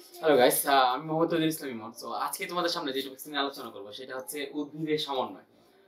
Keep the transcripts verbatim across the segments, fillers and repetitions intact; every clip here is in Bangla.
হ্যালো গাইস, আমি মোহাম্মদ তৌহিদুল ইসলাম ইমন। সো আজকে তোমাদের সামনে যে টপিকস নিয়ে আলোচনা করব সেটা হচ্ছে উদ্ভিদের সমন্বয়।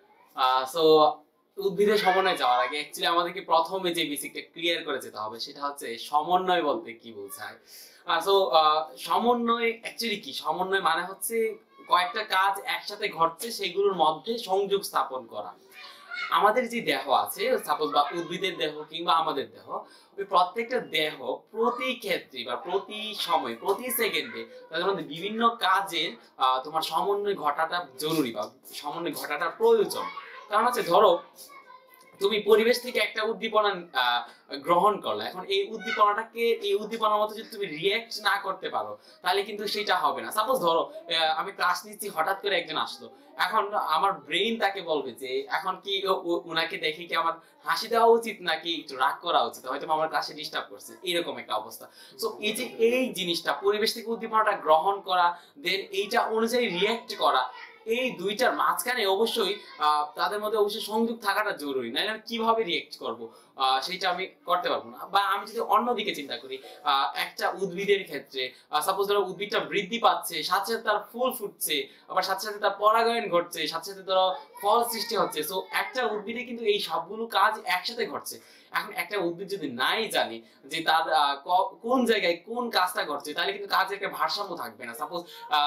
সো উদ্ভিদের সমন্বয় যাওয়ার আগে অ্যাকচুয়ালি আমাদেরকে প্রথমে যে বেসিকটা ক্লিয়ার করে যেতে হবে সেটা হচ্ছে সমন্বয় বলতে কি বোঝায়। সো সমন্বয় অ্যাকচুয়ালি কি? সমন্বয় মানে হচ্ছে কয়েকটা কাজ একসাথে ঘটছে সেগুলোর মধ্যে সংযোগ স্থাপন করা। আমাদের যে দেহ আছে, সাপোজ বা উদ্ভিদের দেহ কিংবা আমাদের দেহ, ওই প্রত্যেকটা দেহ প্রতি ক্ষেত্রে বা প্রতি সময় প্রতি সেকেন্ডে তাদের মধ্যে বিভিন্ন কাজের তোমার সমন্বয় ঘটাটা জরুরি বা সমন্বয় ঘটাটা প্রয়োজন। কারণ হচ্ছে ধরো তুমি পরিবেশ থেকে একটা উদ্দীপনা গ্রহণ করলে, এখন এই উদ্দীপনাটাকে এই উদ্দীপনার মতো যদি তুমি রিয়েক্ট না করতে পারো তাহলে কিন্তু সেটা হবে না। সাপোজ ধরো আমি ক্লাস নিচ্ছি, হঠাৎ করে একজন আসলো, এখন আমার ব্রেইন তাকে বলবে যে এখন কি উনাকে দেখে কি আমার হাসি দেওয়া উচিত নাকি একটু রাগ করা উচিত, হয়তো আমার ক্লাসে ডিস্টার্ব করছে, এরকম একটা অবস্থা। সো এই যে এই জিনিসটা পরিবেশ থেকে উদ্দীপনাটা গ্রহণ করা, দেন এইটা অনুযায়ী রিয়েক্ট করা, এই দুইটার মাঝখানে অবশ্যই তাদের মধ্যে অবশ্যই সংযোগ থাকাটা জরুরি, নাহলে আমি কিভাবে রিয়েক্ট করব সেটা আমি করতে পারবো না। বা আমি যদি অন্যদিকে চিন্তা করি, একটা উদ্ভিদের ক্ষেত্রে সাপোজ ধরো উদ্ভিদটা বৃদ্ধি পাচ্ছে, সাথে সাথে তার ফুল ফুটছে, আবার সাথে সাথে তার পরাগায়ন ঘটছে, সাথে সাথে ধরো ফল সৃষ্টি হচ্ছে। সো একটা উদ্ভিদে কিন্তু এই সবগুলো কাজ একসাথে ঘটছে। এখন একটা উদ্ভিদ যদি নাই জানি যে তার কোন জায়গায় কোন কাজটা ঘটছে, তাহলে কিন্তু কাজের একটা ভারসাম্য থাকবে না। সাপোজ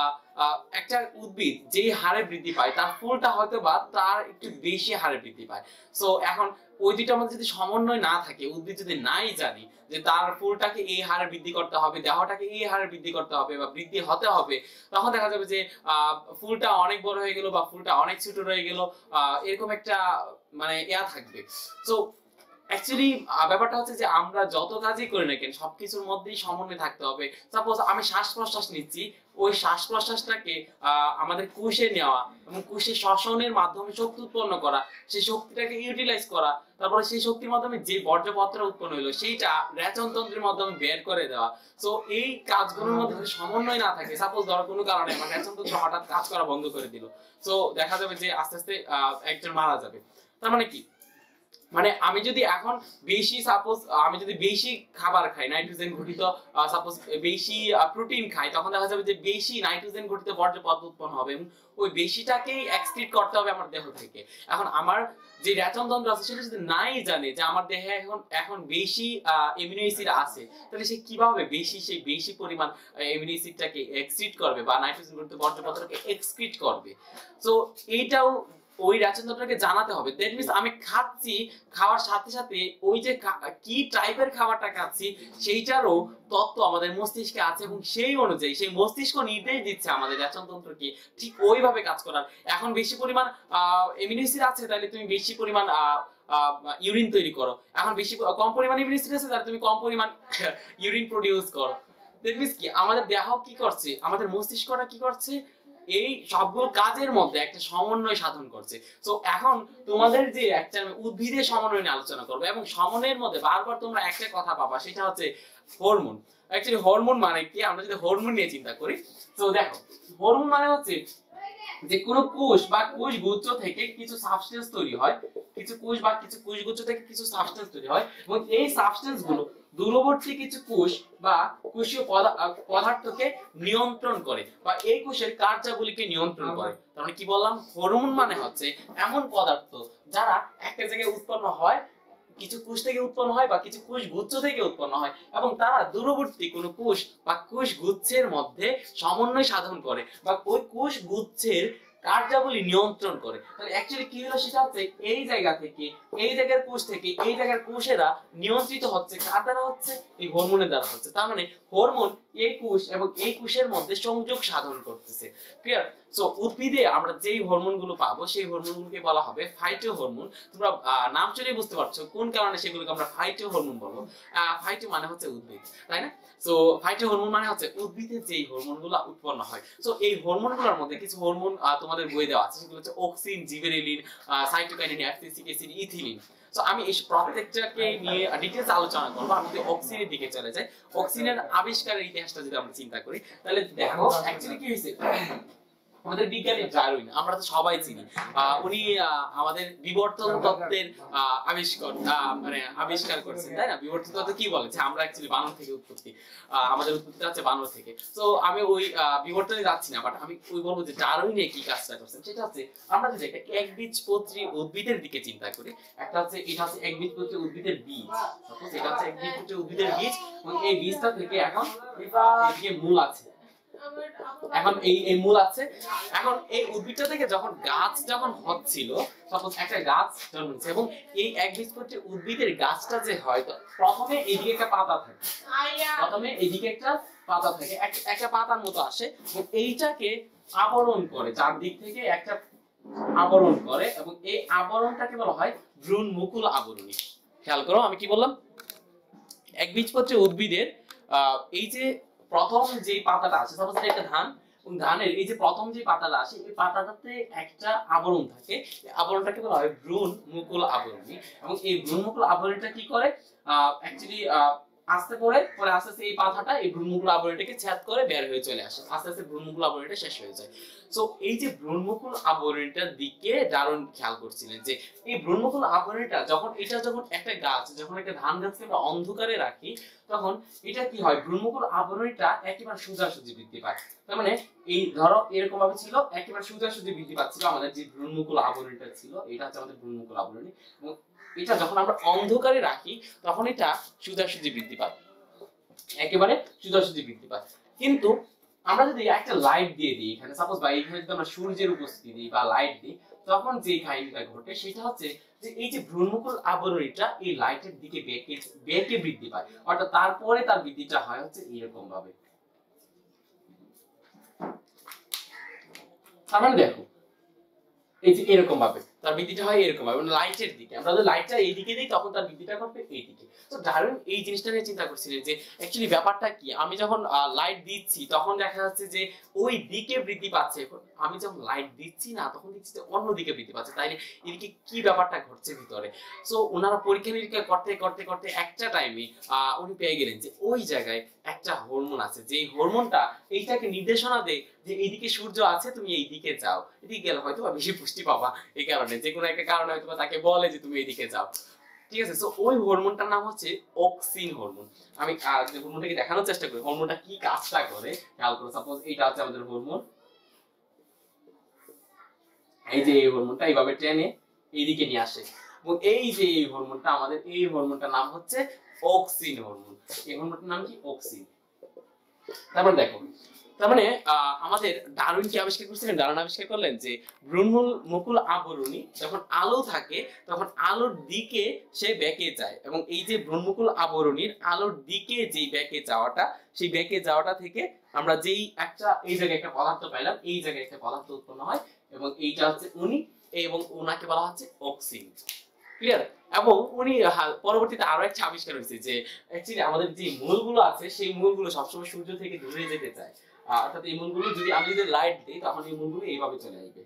একটা উদ্ভিদ যেই হারে বৃদ্ধি পায় তার ফুলটা হয়তো বা তার একটু বেশি হারে বৃদ্ধি পায়। সো এখন ওই দুইটার মধ্যে যদি সমন্বয় না থাকে, উদ্ভিদ যদি নাই জানি যে তার ফুলটাকে এই হারে বৃদ্ধি করতে হবে, দেহটাকে এই হারে বৃদ্ধি করতে হবে বা বৃদ্ধি হতে হবে, তখন দেখা যাবে যে ফুলটা অনেক বড় হয়ে গেল বা ফুলটা অনেক ছোট রয়ে গেল, এরকম একটা মানে ইয়া থাকবে। সো অ্যাকচুয়ালি ব্যাপারটা হচ্ছে যে আমরা যত কাজই করি না কেন সবকিছুর মধ্যেই সমন্বয় থাকতে হবে। সাপোজ আমি শ্বাস প্রশ্বাস নিচ্ছি, ওই শ্বাস প্রশ্বাসটাকে আমাদের কোষে নেওয়া এবং কোষে শ্বসনের মাধ্যমে শক্তি উৎপন্ন করা, সেই শক্তিটাকে ইউটিলাইজ করা, তারপরে সেই শক্তির মাধ্যমে যে বর্জ্যপত্র উৎপন্ন হলো সেইটা রেচনতন্ত্রের মাধ্যমে বের করে দেওয়া। সো এই কাজগুলোর মধ্যে যদি সমন্বয় না থাকে, সাপোজ ধরো কোনো কারণে আমার রেচনতন্ত্র হঠাৎ কাজ করা বন্ধ করে দিল, সো দেখা যাবে যে আস্তে আস্তে একজন মারা যাবে। তার মানে কি? মানে আমি যদি এখন বেশি সাপোজ আমি যদি বেশি খাবার খাই নাইট্রোজেন ঘটিত, সাপোজ বেশি প্রোটিন খাই, তখন দেখা যাবে যে বেশি নাইট্রোজেন ঘটিত বর্জ্য পদার্থ উৎপন্ন হবে এবং ওই বেশিটাকেই এক্সক্রিট করতে হবে আমার দেহ থেকে। এখন আমার যে রেচনতন্ত্র আছে সেটা যদি নাই জানে যে আমার দেহে এখন এখন বেশি অ্যামিনো অ্যাসিড আছে, তাহলে সে কিভাবে বেশি সেই বেশি পরিমাণ অ্যামিনো অ্যাসিডটাকে এক্সক্রিট করবে বা নাইট্রোজেন ঘটিত বর্জ্য পদার্থকে এক্সক্রিট করবে। সো এইটাও ওই রেচনতন্ত্রকে জানাতে হবে। দ্যাট মিন্স আমি খাচ্ছি, খাওয়ার সাথে সাথে ওই যে কি টাইপের খাবারটা খাচ্ছি সেইটারও তত্ত্ব আমাদের মস্তিষ্কে আছে এবং সেই অনুযায়ী সেই মস্তিষ্ক নির্দেশ দিচ্ছে আমাদের রেচনতন্ত্রকে ঠিক ওইভাবে কাজ করার। এখন বেশি পরিমাণ অ্যামিনো অ্যাসিড আছে তাহলে তুমি বেশি পরিমাণ ইউরিন তৈরি করো, এখন বেশি কম পরিমাণ অ্যামিনো অ্যাসিড আছে তাহলে তুমি কম পরিমাণ ইউরিন প্রডিউস করো। দ্যাট মিন্স কি আমাদের দেহ কি করছে, আমাদের মস্তিষ্কটা কি করছে, এই সবগুলো কাজের মধ্যে একটা সমন্বয় সাধন করছে। তো এখন তোমাদের যে একটা উদ্ভিদের সমন্বয় নিয়ে আলোচনা করবো এবং সমন্বয়ের মধ্যে বারবার তোমরা একটা কথা পাবা, সেটা হচ্ছে হরমোন। অ্যাকচুয়ালি হরমোন মানে কি? আমরা যদি হরমোন নিয়ে চিন্তা করি, তো দেখো হরমোন মানে হচ্ছে যে কোনো কোষ বা কোষ গুচ্ছ থেকে কিছু সাবস্টেন্স তৈরি হয়, কিছু কোষ বা কিছু কোষ গুচ্ছ থেকে কিছু সাবস্টেন্স তৈরি হয় এবং এই সাবস্টেন্স গুলো দূরবর্তী কিছু কোষ বা কোষীয় পদার্থকে নিয়ন্ত্রণ করে বা এই কোষের কার্যাবলীকে নিয়ন্ত্রণ করে। তার মানে কি বললাম? হরমোন মানে হচ্ছে এমন পদার্থ যারা একটা জায়গায় উৎপন্ন হয়, কিছু কোষ থেকে উৎপন্ন হয় বা কিছু কোষ গুচ্ছ থেকে উৎপন্ন হয় এবং তারা দূরবর্তী কোনো কোষ বা কোষ গুচ্ছের মধ্যে সমন্বয় সাধন করে বা ওই কোষ গুচ্ছের কার্যাবলী নিয়ন্ত্রণ করে। তাহলে অ্যাকচুয়ালি কি হলো সেটা হচ্ছে এই জায়গা থেকে এই জায়গার কোষ থেকে এই জায়গার কোষেরা নিয়ন্ত্রিত হচ্ছে কার দ্বারা? হচ্ছে এই হরমোনের দ্বারা হচ্ছে। তার মানে হরমোন এই কোষ এবং এই কোষের মধ্যে সংযোগ সাধন করতেছে। ক্লিয়ার? সো উদ্ভিদে আমরা যেই হরমোনগুলো পাবো সেই হরমোনগুলোকে বলা হবে ফাইটো হরমোন। তোমরা নাম শুনে বুঝতে পারছো কোন কারণে সেগুলোকে আমরা ফাইটো হরমোন বলবো। ফাইটো মানে হচ্ছে উদ্ভিদ, তাই না? সো ফাইটো হরমোন মানে হচ্ছে উদ্ভিদের যেই হরমোনগুলো উৎপন্ন হয়। সো এই হরমোনগুলোর মধ্যে কিছু হরমোন তোমাদের বই দেওয়া আছে, সেগুলো হচ্ছে auxin, gibberellin, cytokinin, acetic acid, ethylene. So আমি এই প্রত্যেকটাকে নিয়ে ডিটেইলস আলোচনা করব। আমি যদি অক্সিনের দিকে চলে যাই, অক্সিনের আবিষ্কারের ইতিহাসটা যদি আমরা চিন্তা করি, তাহলে দেখো অ্যাকচুয়ালি কি হয়েছে। আমাদের বিজ্ঞানী ডারউইন আমরা তো সবাই চিনি, উনি আমাদের বিবর্তন তত্ত্বের আবিষ্কার মানে আবিষ্কার করেছেন, তাই না? বিবর্তন তত্ত্ব কি বলে যে আমরা অ্যাকচুয়ালি বানর থেকে উৎপত্তি, আমাদের উৎপত্তিটা হচ্ছে বানর থেকে। সো আমি ওই বিবর্তনে যাচ্ছি না, বাট আমি ওই বলবো যে ডারউইন কি কাজটা করছেন সেটা হচ্ছে আমরা যদি একটা একবীজপত্রী উদ্ভিদের দিকে চিন্তা করি, একটা হচ্ছে এটা হচ্ছে একবীজপত্রী উদ্ভিদের বীজ, সাপোজ এটা হচ্ছে একবীজপত্রী উদ্ভিদের বীজ এবং এই বীজটা থেকে এখন এদিকে মূল আছে, এখন এই এই মূল আছে। এখন এই উদ্ভিদটা থেকে যখন গাছ যখন হচ্ছিল, সাপোজ একটা গাছ জন্মেছে এবং এই একবীজপত্রী উদ্ভিদের গাছটা যে হয়, তো প্রথমে এইদিকে একটা পাতা থাকে, প্রথমে এইদিকে একটা পাতা থাকে, একটা পাতার মতো আসে এবং এইটাকে আবরণ করে, চারদিক থেকে একটা আবরণ করে এবং এই আবরণটাকে বলা হয় ভ্রূণ মুকুল আবরণী। খেয়াল করো আমি কি বললাম, একবীজপত্রী উদ্ভিদের আহ এই যে প্রথম যে পাতাটা আছে, সাপোজ এটা একটা ধান, ধানের এই যে প্রথম যে পাতাটা আসে এই পাতাটাতে একটা আবরণ থাকে, আবরণটাকে বলা হয় ভ্রূণ মুকুল আবরণী এবং এই ভ্রূণ মুকুল আবরণীটা কি করে অ্যাকচুয়ালি আস্তে করে পরে আস্তে আস্তে এই পাতাটা এই ভ্রূণমুকুল আবরণীটাকে ছেদ করে বের হয়ে চলে আসে, আস্তে আস্তে ভ্রূণমুকুল আবরণীটা শেষ হয়ে যায়। সো এই যে ভ্রূণমুকুল আবরণীটার দিকে ডারউইন খেয়াল করছিলেন যে এই ভ্রূণমুকুল আবরণীটা যখন এটা যখন একটা গাছ, যখন একটা ধান গাছকে আমরা অন্ধকারে রাখি, তখন এটা কি হয়, ভ্রূণমুকুল আবরণীটা একেবারে সোজাসুজি বৃদ্ধি পায়। তার মানে এই ধরো এরকম ভাবে ছিল, একেবারে সোজাসুজি বৃদ্ধি পাচ্ছিল আমাদের যে ভ্রূণমুকুল আবরণীটা ছিল, এটা হচ্ছে আমাদের ভ্রূণমুকুল আবরণী। এবং এটা যখন আমরা অন্ধকারে রাখি তখন এটা সোজাসুজি বৃদ্ধি পায়, একেবারে সোজাসুজি বৃদ্ধি পায়। কিন্তু আমরা যদি একটা লাইট দিয়ে দিই এখানে, সাপোজ বা এখানে যদি আমরা সূর্যের উপস্থিতি দিই বা লাইট দিই, তখন যে কাহিনীটা ঘটে সেটা হচ্ছে যে এই যে ভ্রূণমুকুল আবরণীটা এই লাইটের দিকে বেঁকে বেঁকে বৃদ্ধি পায়, অর্থাৎ তারপরে তার বৃদ্ধিটা হয় হচ্ছে এরকম ভাবে। তার মানে দেখো এই যে এরকম ভাবে তার বৃদ্ধিটা হয় এরকম ভাবে, মানে লাইটের দিকে। আমরা যদি লাইটটা এইদিকে দিই তখন তার বৃদ্ধিটা ঘটবে এইদিকে। তো ডারউইন এই জিনিসটা নিয়ে চিন্তা করছিলেন যে অ্যাকচুয়ালি ব্যাপারটা কি, আমি যখন লাইট দিচ্ছি তখন দেখা যাচ্ছে যে ওই দিকে বৃদ্ধি পাচ্ছে, আমি যখন লাইট দিচ্ছি না তখন দেখছি যে অন্য দিকে বৃদ্ধি পাচ্ছে, তাইলে এদিকে কি ব্যাপারটা ঘটছে ভিতরে। সো ওনারা পরীক্ষা নিরীক্ষা করতে করতে করতে একটা টাইমে উনি পেয়ে গেলেন যে ওই জায়গায় একটা হরমোন আছে, যে হরমোনটা এইটাকে নির্দেশনা দেয় যে এইদিকে সূর্য আছে, তুমি এইদিকে যাও, এদিকে গেলে হয়তো বেশি পুষ্টি পাবা, এই কারণে যে কোনো একটা কারণে হয়তো তাকে বলে যে তুমি এইদিকে যাও, ঠিক আছে। সো ওই হরমোনটার নাম হচ্ছে অক্সিন হরমোন। আমি যে হরমোনটাকে দেখানোর চেষ্টা করি হরমোনটা কি কাজটা করে, খেয়াল করো। সাপোজ এইটা হচ্ছে আমাদের হরমোন, এই যে এই হরমোনটা এইভাবে টেনে এইদিকে নিয়ে আসে এবং এই যে এই হরমোনটা আমাদের, এই হরমোনটার নাম হচ্ছে অক্সিন হরমোন। এই হরমোনটার নাম কি? অক্সিন। তারপর দেখো, তার মানে আমাদের ডারউইন কি আবিষ্কার করছিলেন? ডারউইন আবিষ্কার করলেন যে ভ্রূণমূল মুকুল আবরণী যখন আলো থাকে তখন আলোর দিকে সে বেঁকে যায় এবং এই যে ভ্রূণমুকুল আবরণীর আলোর দিকে যে বেঁকে যাওয়াটা, সেই বেঁকে যাওয়াটা থেকে আমরা যেই একটা এই জায়গায় একটা পদার্থ পাইলাম, এই জায়গায় একটা পদার্থ উৎপন্ন হয় এবং এইটা হচ্ছে উনি, এবং ওনাকে বলা হচ্ছে অক্সিন। ক্লিয়ার? এবং উনি পরবর্তীতে আরো একটা আবিষ্কার হয়েছে যে অ্যাকচুয়ালি আমাদের যে মূলগুলো আছে সেই মূলগুলো সবসময় সূর্য থেকে দূরে যেতে চায়, অর্থাৎ এই মূলগুলো যদি আমি যদি লাইট দিই তখন এই মূলগুলো এইভাবে চলে আসবে।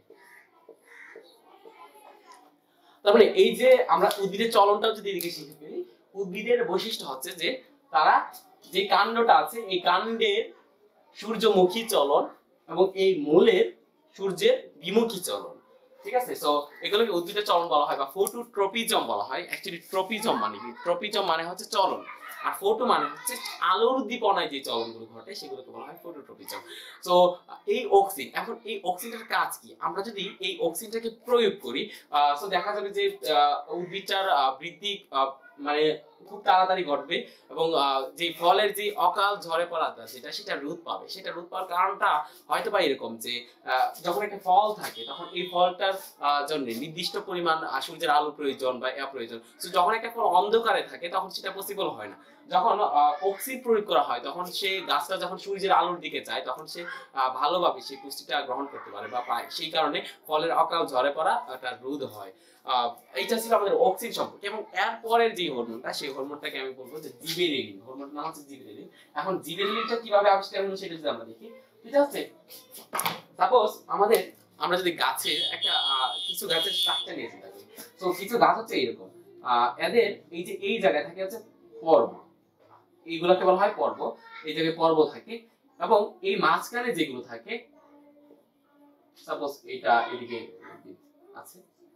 তারপরে এই যে আমরা উদ্ভিদের চলনটাও যদি এদিকে শিখে ফেলি, উদ্ভিদের বৈশিষ্ট্য হচ্ছে যে তারা যে কাণ্ডটা আছে এই কাণ্ডের সূর্যমুখী চলন এবং এই মূলের সূর্যের বিমুখী চলন, ঠিক আছে। সো এগুলোকে উদ্ভিদের চলন বলা হয় বা ফটোট্রপিজম বলা হয়। অ্যাকচুয়ালি ট্রপিজম মানে কি? ট্রপিজম মানে হচ্ছে চলন, আর ফটো মানে হচ্ছে আলোর উদ্দীপনায় যে চলনগুলো ঘটে সেগুলোকে বলা হয় ফটোট্রপিজম। সো এই অক্সিন, এখন এই অক্সিনটার কাজ কি? আমরা যদি এই অক্সিনটাকে প্রয়োগ করি, সো দেখা যাবে যে উদ্ভিদটার বৃদ্ধি মানে খুব তাড়াতাড়ি ঘটবে এবং যে ফলের যে অকাল ঝরে পড়াটা যেটা সেটা রোধ পাবে। সেটা রোধ পাওয়ার কারণটা হয়তো বা এরকম যে যখন একটা ফল থাকে তখন এই ফলটার জন্য নির্দিষ্ট পরিমাণ সূর্যের আলো প্রয়োজন বা এয়া প্রয়োজন। তো যখন একটা ফল অন্ধকারে থাকে তখন সেটা পসিবল হয় না। যখন অক্সিন প্রয়োগ করা হয় তখন সেই গাছটা যখন সূর্যের আলোর দিকে যায় তখন সে ভালোভাবে সেই পুষ্টিটা গ্রহণ করতে পারে বা পায়, সেই কারণে ফলের অকাল ঝরে পড়া একটা রোধ হয়। এইটা ছিল আমাদের অক্সিন সম্পর্কে। এবং এর পরের যে হরমোনটা, সেই হরমোনটাকে আমি বলবো যে জিবেরেলিন। হরমোনটার নাম হচ্ছে জিবেরেলিন। এখন জিবেরেলিনটা কিভাবে আবিষ্কার হলো সেটা যদি আমরা দেখি, এটা হচ্ছে সাপোজ আমাদের আমরা যদি গাছের একটা কিছু গাছের স্ট্রাকচার নিয়ে চিন্তা করি, তো কিছু গাছ হচ্ছে এরকম, এদের এই যে এই জায়গায় থাকে হচ্ছে পর্ব, এইগুলোকে বলা হয় পর্ব, এই জায়গায় পর্ব থাকে এবং এই মাঝখানে যেগুলো থাকে সাপোজ এটা এদিকে আছে।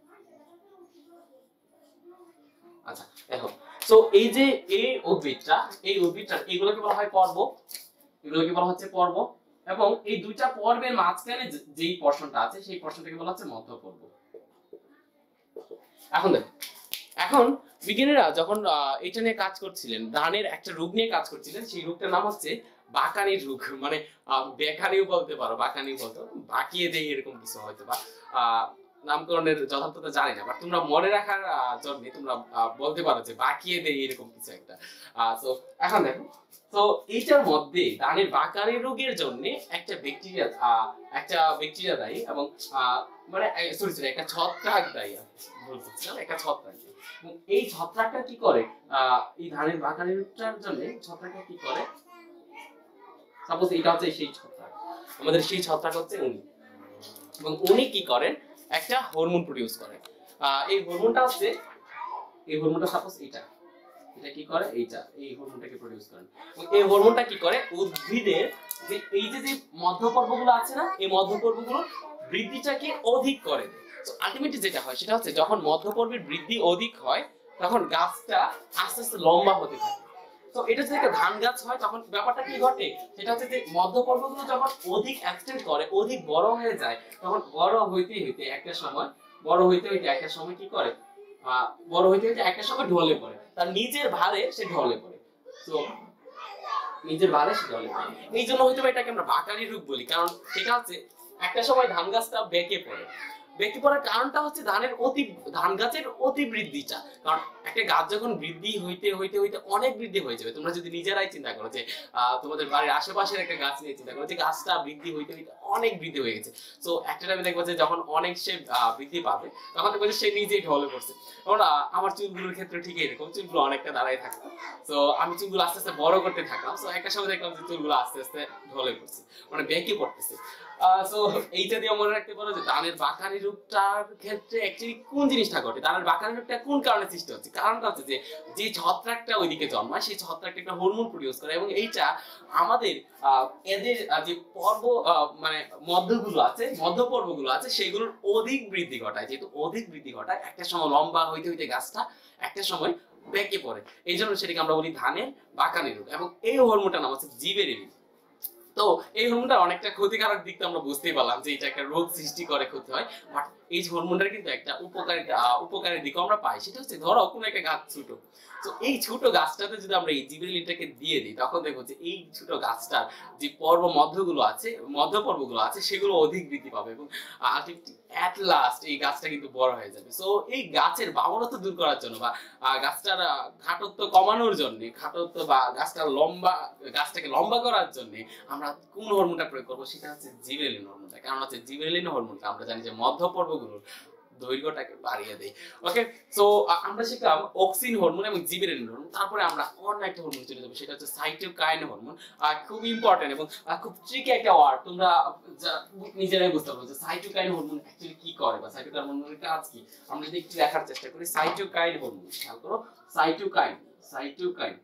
আচ্ছা দেখো, সো এই যে এই উদ্ভিদটা, এই উদ্ভিদটা এগুলোকে বলা হয় পর্ব, এগুলোকে বলা হচ্ছে পর্ব, এবং এই দুইটা পর্বের মাঝখানে যেই পোরশনটা আছে সেই পোরশনটাকে বলা হচ্ছে মধ্য পর্ব। এখন দেখো, এখন বিজ্ঞানীরা যখন এটা নিয়ে কাজ করছিলেন, ধানের একটা রোগ নিয়ে কাজ করছিলেন, সেই রোগটার নাম হচ্ছে বাকানির রোগ, মানে বেকানিও বলতে পারো, বাকানিও বলতে পারো, বাকিয়ে দেয় এরকম কিছু হয়তো বা নামকরণের যথার্থতা জানি না, বাট তোমরা মনে রাখার জন্য তোমরা বলতে পারো যে বাকিয়ে দেয় এরকম কিছু একটা। তো এখন দেখো, তো এইটার মধ্যে ধানের বাকানি রোগের জন্য একটা ব্যাকটেরিয়া, একটা ব্যাকটেরিয়া দায়ী, এবং মানে সরি সরি একটা ছত্রাক দায়ী, ভুল বলছিলাম, একটা ছত্রাক। এই ছত্রাকটা কি করে, এই ধানের বাকানি রোগটার জন্য ছত্রাকটা কি করে, সাপোজ এটা হচ্ছে সেই ছত্রাক, আমাদের সেই ছত্রাক হচ্ছে উনি, এবং উনি কি করেন, একটা হরমোন প্রডিউস করেন। এই হরমোনটা হচ্ছে, এই হরমোনটা সাপোজ এটা, এটা কি করে, এইটা এই হরমোনটাকে প্রডিউস করেন। এই হরমোনটা কি করে, উদ্ভিদের যে এই যে যে মধ্যপর্বগুলো আছে না, এই মধ্যপর্বগুলো বৃদ্ধিটাকে অধিক করে দেয়। তো আলটিমেটলি যেটা হয় সেটা হচ্ছে, যখন মধ্যপর্বের বৃদ্ধি অধিক হয় তখন গাছটা আস্তে আস্তে লম্বা হতে থাকে। তো এটা যদি একটা ধান গাছ হয় তখন ব্যাপারটা কি ঘটে, সেটা হচ্ছে যে মধ্যপর্বগুলো যখন অধিক এক্সটেন্ড করে, অধিক বড় হয়ে যায়, তখন বড় হইতে হইতে একটা সময়, বড় হইতে হইতে একটা সময় কি করে, বড় হইতে হইতে একটা সময় ঢলে পড়ে, তার নিজের ভারে সে ঢলে পড়ে। তো নিজের ভারে সে ঢলে পড়ে, এই জন্য হয়তো এটাকে আমরা বাকানি রোগ বলি, কারণ সেটা হচ্ছে একটা সময় ধান গাছটা বেঁকে পড়ে। বেঁকে পড়ার কারণটা হচ্ছে ধানের অতি, ধান গাছের অতি বৃদ্ধিটা। কারণ একটা গাছ যখন বৃদ্ধি হইতে হইতে হইতে অনেক বৃদ্ধি হয়ে যাবে, তোমরা যদি নিজেরাই চিন্তা করো যে তোমাদের বাড়ির আশেপাশের একটা গাছ নিয়ে চিন্তা করো, যে গাছটা বৃদ্ধি হইতে হইতে অনেক বৃদ্ধি হয়ে গেছে। তো একটা টাইমে দেখবো যে যখন অনেক সে বৃদ্ধি পাবে তখন দেখবো যে সে নিজেই ঢলে পড়ছে। কারণ আমার চুলগুলোর ক্ষেত্রে ঠিক এরকম, চুলগুলো অনেকটা দাঁড়ায় থাকতো, তো আমি চুলগুলো আস্তে আস্তে বড় করতে থাকলাম, তো একটা সময় দেখলাম যে চুলগুলো আস্তে আস্তে ঢলে পড়ছে, মানে বেঁকে পড়তেছে। সো এইটা দিয়ে মনে রাখতে পারো যে ধানের বাকানি রোগটার ক্ষেত্রে অ্যাকচুয়ালি কোন জিনিসটা ঘটে, ধানের বাকানি রোগটা কোন কারণে সৃষ্টি হচ্ছে। কারণটা হচ্ছে যে যে ছত্রাকটা ওইদিকে জন্মায়, সেই ছত্রাকটা একটা হরমোন প্রডিউস করে, এবং এইটা আমাদের এদের যে পর্ব মানে মধ্যগুলো আছে, মধ্য পর্বগুলো আছে, সেগুলোর অধিক বৃদ্ধি ঘটায়। যেহেতু অধিক বৃদ্ধি ঘটায়, একটা সময় লম্বা হইতে হইতে গাছটা একটা সময় বেঁকে পড়ে, এই জন্য সেটাকে আমরা বলি ধানের বাকানি রোগ। এবং এই হরমোনটার নাম হচ্ছে জিবেরেলিন। তো এই হরমোনটা অনেকটা ক্ষতিকারক দিক তো আমরা বুঝতেই পারলাম যে এটা একটা রোগ সৃষ্টি করে, ক্ষতি হয়, বাট এই হরমোনটার কিন্তু একটা উপকারী উপকারী দিকও আমরা পাই। সেটা হচ্ছে ধরো কোনো একটা গাছ ছোট, তো এই ছোট গাছটাতে যদি আমরা এই জিবেরেলিনটাকে দিয়ে দিই, তখন দেখবো যে এই ছোট গাছটার যে পর্ব মধ্যগুলো আছে, মধ্য পর্বগুলো আছে, সেগুলো অধিক বৃদ্ধি পাবে, এবং এট লাস্ট এই গাছটা কিন্তু বড় হয়ে যাবে। সো এই গাছের বাবরত্ব দূর করার জন্য বা গাছটার খাটত্ব কমানোর জন্য, খাটত্ব বা গাছটার লম্বা, গাছটাকে লম্বা করার জন্য আমরা কোন হরমোনটা প্রয়োগ করবো, সেটা হচ্ছে জিবেরেলিন হরমোনটা। কারণ হচ্ছে জিবেরেলিন হরমোনটা আমরা জানি যে মধ্য পর্বগুলোর দৈর্ঘ্যটাকে বাড়িয়ে দেয়। ওকে, সো আমরা শিখলাম অক্সিন হরমোন এবং জিবেরেলিন হরমোন। তারপরে আমরা অন্য একটা হরমোন চলে যাবো, সেটা হচ্ছে সাইটোকাইন হরমোন। খুব ইম্পর্টেন্ট এবং খুব ট্রিকি একটা ওয়ার্ড, তোমরা নিজেরাই বুঝতে পারবে যে সাইটোকাইন হরমোন অ্যাকচুয়ালি কি করে বা সাইটোকাইন হরমোনের কাজ কি। আমরা যদি একটু দেখার চেষ্টা করি, সাইটোকাইন হরমোন, খেয়াল করো, সাইটোকাইন, সাইটোকাইন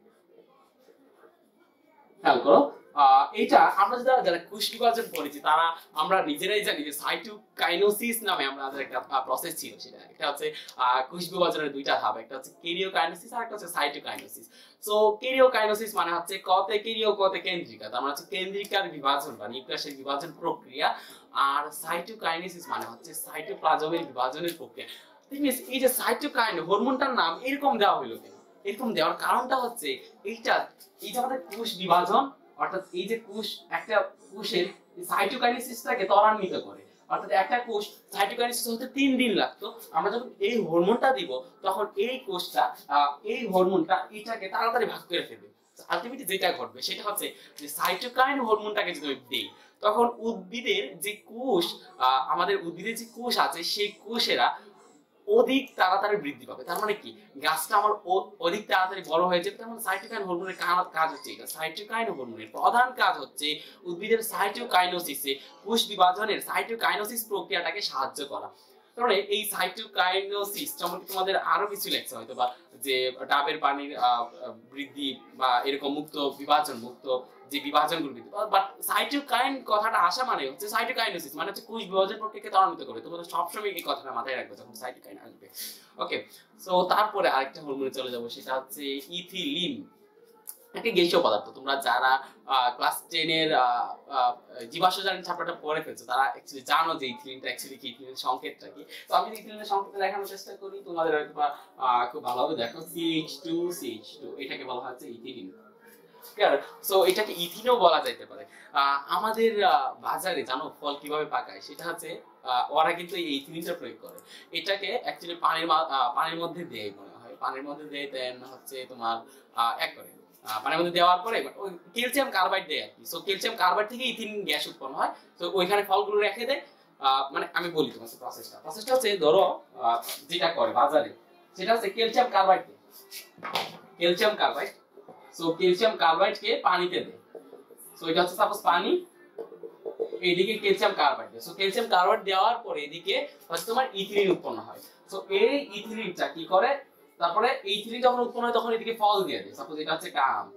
খেয়াল করো, এটা আমরা যারা যারা কোষ বিভাজন পড়েছি তারা আমরা নিজেরাই জানি যে সাইটোকাইনোসিস নামে আমাদের একটা প্রসেস ছিল। সেটা একটা হচ্ছে কোষ বিভাজনের দুইটা ধাপ, একটা হচ্ছে কেরিওকাইনোসিস আর একটা হচ্ছে সাইটোকাইনোসিস। সো কেরিওকাইনোসিস মানে হচ্ছে কতে কেরিও কতে কেন্দ্রিকা, তার মানে হচ্ছে কেন্দ্রিকার বিভাজন বা নিউক্লিয়াসের বিভাজন প্রক্রিয়া, আর সাইটোকাইনেসিস মানে হচ্ছে সাইটোপ্লাজমের বিভাজনের প্রক্রিয়া। এই যে সাইটোকাইন হরমোনটার নাম এরকম দেওয়া হলো কেন? এরকম দেওয়ার কারণটা হচ্ছে এইটা, এই যে আমাদের কোষ বিভাজন, অর্থাৎ এই যে কোষ, একটা কোষের সাইটোকাইনেসিসটাকে ত্বরান্বিত করে, অর্থাৎ একটা কোষ সাইটোকাইনেসিস হতে তিন দিন লাগতো, আমরা যখন এই হরমোনটা দিব তখন এই কোষটা এই হরমোনটা এটাকে তাড়াতাড়ি ভাগ করে ফেলবে। আলটিমেটলি যেটা ঘটবে সেটা হচ্ছে যে সাইটোকাইন হরমোনটাকে যদি দেই, তখন উদ্ভিদের যে কোষ, আমাদের উদ্ভিদের যে কোষ আছে, সেই কোষেরা অধিক তাড়াতাড়ি বৃদ্ধি পাবে। তার মানে কি, গাছটা আমার অধিক তাড়াতাড়ি বড় হয়ে যাবে। তার মানে সাইটোকাইন হরমোনের কাজ হচ্ছে এটা। সাইটোকাইন হরমোনের প্রধান কাজ হচ্ছে উদ্ভিদের সাইটোকাইনোসিসে, কোষ বিভাজনের সাইটোকাইনোসিস প্রক্রিয়াটাকে সাহায্য করা। তার মানে এই সাইটোকাইনেসিস সম্পর্কে তোমাদের আরো কিছু লেখছে হয়তো, বা যে ডাবের পানির বৃদ্ধি বা এরকম মুক্ত বিভাজন মুক্ত যে বিভাজনগুলো বৃদ্ধি, বাট সাইটোকাইন কথাটা আসা মানে হচ্ছে সাইটোকাইনেসিস মানে হচ্ছে কোষ বিভাজন প্রক্রিয়াকে ত্বরান্বিত করে। তোমরা সবসময় এই কথাটা মাথায় রাখবে যখন সাইটোকাইন আসবে। ওকে, সো তারপরে আরেকটা হরমোনে চলে যাব, সেটা হচ্ছে ইথিলিন। একটা গ্যাসীয় পদার্থ। তোমরা যারা ক্লাস টেন এর জীবাশ্মজারণ চ্যাপ্টারটা পড়ে ফেলছো তারা অ্যাকচুয়ালি জানো যে ইথিলিনটা অ্যাকচুয়ালি কি, ইথিলিনের সংকেতটা কি। তো আমি ইথিলিনের সংকেতটা দেখানোর চেষ্টা করি, তোমাদের হয়তো খুব ভালোভাবে দেখো। C H two C H two এটাকে বলা হচ্ছে ইথিলিন। সো এটাকে ইথিনও বলা যাইতে পারে। আমাদের বাজারে জানো ফল কিভাবে পাকায়, সেটা হচ্ছে ওরা কিন্তু এই ইথিলিনটা প্রয়োগ করে। এটাকে অ্যাকচুয়ালি পানির পানির মধ্যে দেয় মনে হয়, পানির মধ্যে দেয়, দেন হচ্ছে তোমার এক করে পানির মধ্যে দেওয়ার পরে ক্যালসিয়াম কার্বাইড দেয় আর কি। সো ক্যালসিয়াম কার্বাইড থেকে ইথিলিন গ্যাস উৎপন্ন হয়। তো ওইখানে ফলগুলো রেখে দেয়। মানে আমি বলি তোমাকে প্রসেসটা প্রসেসটা হচ্ছে, ধরো যেটা করে বাজারে সেটা হচ্ছে calcium carbide, calcium carbide. So calcium carbide কে পানিতে দেয়। সো এটা হচ্ছে সাপোজ পানি, এইদিকে ক্যালসিয়াম কার্বাইড দেয়। সো ক্যালসিয়াম কার্বাইড দেওয়ার পরে এদিকে হচ্ছে তোমার ইথিলিন উৎপন্ন হয়। সো এই ইথিলিনটা কি করে, তারপরে এই ইথিলিন যখন উৎপন্ন হয় তখন এদিকে ফল দিয়ে দেয়। সাপোজ এটা হচ্ছে একটা আম,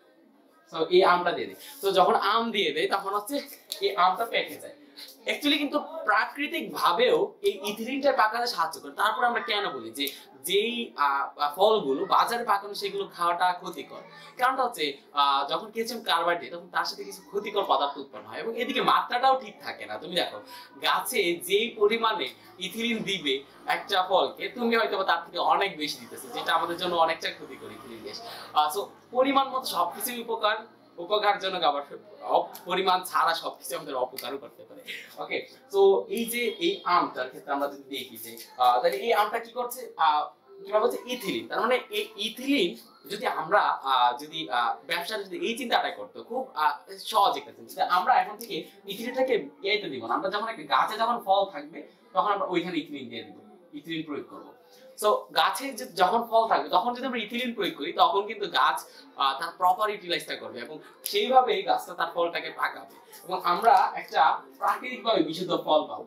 সো এই আমটা দিয়ে দেয়। তো যখন আম দিয়ে দেয় তখন হচ্ছে এই আমটা পেকে যায়। অ্যাকচুয়ালি কিন্তু প্রাকৃতিক ভাবেও এই ইথিলিনটা পাকাতে সাহায্য করে। তারপর আমরা কেন বলি যে যেই ফলগুলো বাজারে পাকানো সেগুলো খাওয়াটা ক্ষতিকর, কারণটা হচ্ছে যখন ক্যালসিয়াম কার্বাইড দেয় তখন তার সাথে কিছু ক্ষতিকর পদার্থ উৎপন্ন হয় এবং এদিকে মাত্রাটাও ঠিক থাকে না। তুমি দেখো গাছে যেই পরিমাণে ইথিলিন দিবে একটা ফলকে, তুমি হয়তো তার থেকে অনেক বেশি দিতেছো, যেটা আমাদের জন্য অনেকটা ক্ষতিকর ইথিলিন গ্যাস। সো পরিমাণ মতো সবকিছুই উপকার, উপকারজনক, আবার পরিমাণ ছাড়া সবকিছু আমাদের অপকারও করতে পারে। ওকে, তো এই যে এই আমটার ক্ষেত্রে আমরা যদি দেখি যে তাহলে এই আমটা কি করছে, কিভাবে হচ্ছে ইথিলিন। তার মানে এই ইথিলিন যদি আমরা যদি ব্যবসা যদি এই চিন্তাটা করতো, খুব সহজ একটা চিন্তা, আমরা এখন থেকে ইথিলিনটাকে ইয়েতে দিব না, আমরা যখন একটা গাছে যখন ফল থাকবে তখন আমরা ওইখানে ইথিলিন দিয়ে দিব, ইথিলিন প্রয়োগ করবো। সো গাছে যখন ফল থাকবে তখন যদি আমরা ইথিলিন প্রয়োগ করি তখন কিন্তু গাছ তার প্রপার ইউটিলাইজটা করবে এবং সেইভাবেই গাছটা তার ফলটাকে পাকাবে এবং আমরা একটা প্রাকৃতিকভাবে বিশুদ্ধ ফল পাবো।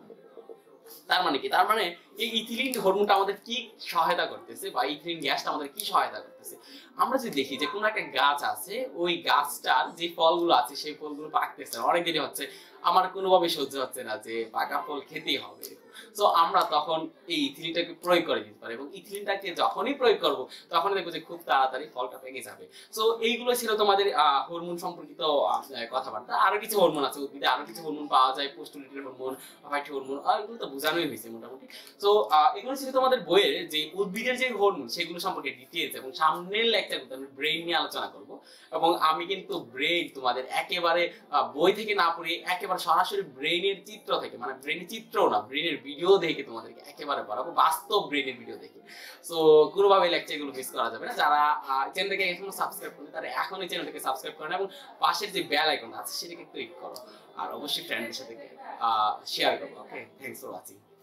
তার মানে কি, তার মানে এই ইথিলিন হরমোনটা আমাদের কি সহায়তা করতেছে বা ইথিলিন গ্যাসটা আমাদের কি সহায়তা করতেছে। আমরা যদি দেখি যে কোনো একটা গাছ আছে, ওই গাছটার যে ফলগুলো আছে সেই ফলগুলো পাকতেছে অনেক দেরি হচ্ছে, আমার কোনোভাবে সহ্য হচ্ছে না যে পাকা ফল খেতেই হবে। সো আমরা তখন এই ইথিলিনটাকে প্রয়োগ করে দিতে পারি এবং ইথিলিনটাকে যখনই প্রয়োগ করব তখনই দেখবো যে খুব তাড়াতাড়ি ফলটা পেকে যাবে। সো এইগুলো ছিল তোমাদের হরমোন সম্পর্কিত কথাবার্তা। আরো কিছু হরমোন আছে উদ্ভিদে, আরো কিছু হরমোন পাওয়া যায়, পোস্টুলিটির হরমোন, ফাইট হরমোন, এগুলো তো বোঝানোই হয়েছে মোটামুটি। সো এগুলো ছিল তোমাদের বইয়ের যে উদ্ভিদের যে হরমোন সেগুলো সম্পর্কে ডিটেইলস, এবং সামনের লেকচারগুলোতে আমি ব্রেইন নিয়ে আলোচনা করব এবং আমি কিন্তু ব্রেইন তোমাদের একেবারে বই থেকে না পড়ে একেবারে সরাসরি ব্রেইনের চিত্র থেকে, মানে ব্রেইনের চিত্র না ব্রেইনের ভিডিও দেখে তোমাদেরকে একেবারে পড়াবো, বাস্তব ব্রেইনের ভিডিও দেখে। সো কোনোভাবে লেকচারগুলো মিস করা যাবে না। যারা চ্যানেলটাকে এখনো সাবস্ক্রাইব করেনি তারা এখনই চ্যানেলটাকে সাবস্ক্রাইব করেন এবং পাশের যে বেল আইকন আছে সেটাকে ক্লিক করো, আর অবশ্যই ফ্রেন্ডদের সাথে শেয়ার করো। Okay, thanks for watching.